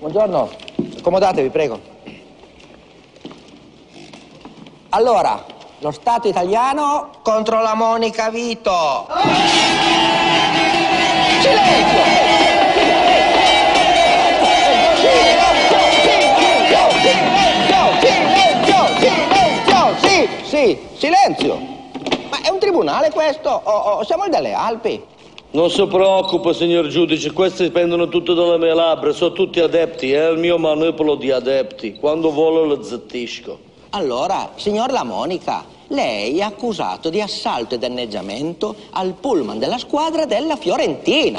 Buongiorno, accomodatevi, prego. Allora, lo Stato italiano contro la Monica Vito. Silenzio! Sì, silenzio! Ma è un tribunale questo? O siamo delle Alpi? Non si preoccupa, signor giudice, questi prendono tutto dalle mie labbra, sono tutti adepti, è il mio manipolo di adepti. Quando vuole lo zittisco. Allora, signor La Monica, lei è accusato di assalto e danneggiamento al pullman della squadra della Fiorentina.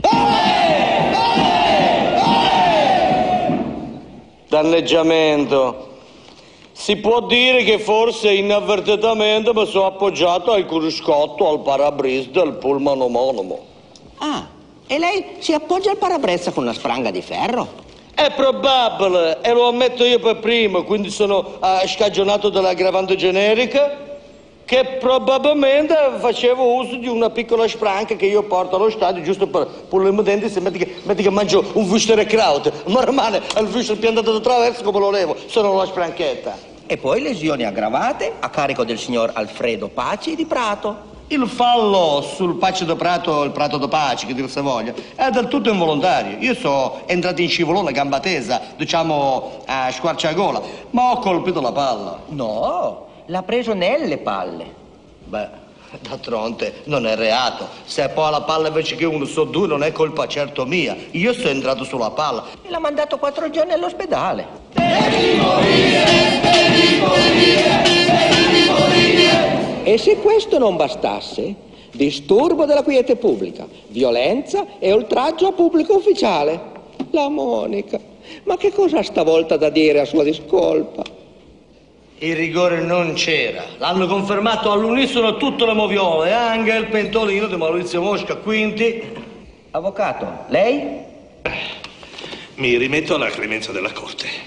Danneggiamento. Si può dire che forse inavvertitamente mi sono appoggiato al cruscotto, al parabrisa del pullman omonimo. Ah, e lei si appoggia al parabrezza con una spranga di ferro? È probabile, e lo ammetto io per primo, quindi sono scagionato dall'aggravante generica, che probabilmente facevo uso di una piccola spranga che io porto allo stadio giusto per pulirmi i denti, se metti che mangio un Wusterkraut, ma rimane il wuster piantato da traverso come lo levo, sono la spranchetta. E poi lesioni aggravate a carico del signor Alfredo Paci di Prato. Il fallo sul Pace do Prato, il Prato do Pace, che dir se voglia, è del tutto involontario. Io sono entrato in scivolone a gamba tesa, diciamo a squarciagola, ma ho colpito la palla. No, l'ha preso nelle palle. Beh, d'altronde non è reato. Se poi la palla invece che uno so due non è colpa certo mia. Io sono entrato sulla palla. E l'ha mandato 4 giorni all'ospedale. Devi morire, devi morire, devi morire. E se questo non bastasse, disturbo della quiete pubblica, violenza e oltraggio a pubblico ufficiale. La Monica, ma che cosa ha stavolta da dire a sua discolpa? Il rigore non c'era. L'hanno confermato all'unisono tutte le moviole, anche il pentolino di Maurizio Mosca, quindi... Avvocato, lei? Mi rimetto alla clemenza della Corte.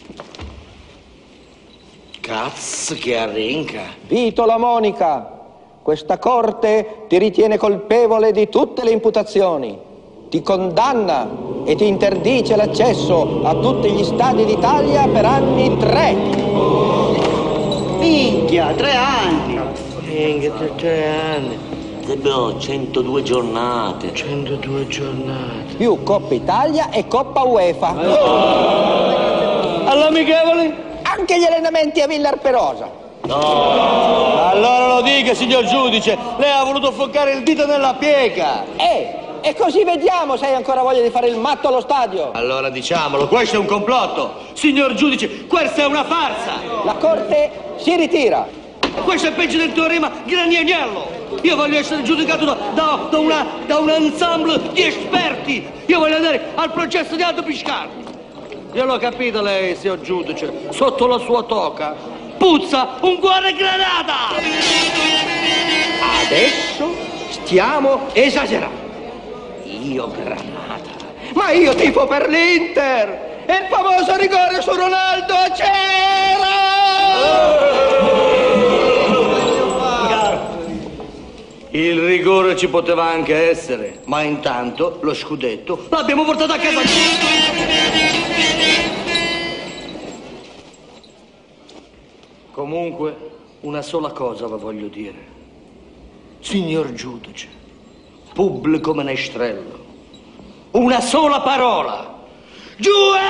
Cazzo, che arrinca. Vito La Monica, questa corte ti ritiene colpevole di tutte le imputazioni, ti condanna e ti interdice l'accesso a tutti gli stadi d'Italia per anni 3. Minchia, 3 anni. Minchia, 3 anni. Abbiamo 102 giornate. 102 giornate. Più Coppa Italia e Coppa UEFA. All'amichevole? Anche gli allenamenti a Villa Arperosa. No. Allora lo dica, signor giudice. Lei ha voluto foccare il dito nella piega. E così vediamo se hai ancora voglia di fare il matto allo stadio. Allora diciamolo, questo è un complotto. Signor giudice, questa è una farsa. La corte si ritira. Questo è peggio del teorema Graniagnello. Io voglio essere giudicato da un ensemble di esperti. Io voglio andare al processo di Aldo Piscardi. Io l'ho capito lei, signor giudice. Sotto la sua toca puzza un cuore granata. Adesso stiamo esagerando. Io Granata. Ma io tifo per l'Inter. E il famoso rigore su Ronaldo c'era. Il rigore ci poteva anche essere, ma intanto lo scudetto l'abbiamo portato a casa. Comunque, una sola cosa vi voglio dire. Signor giudice, pubblico menestrello, una sola parola. Giù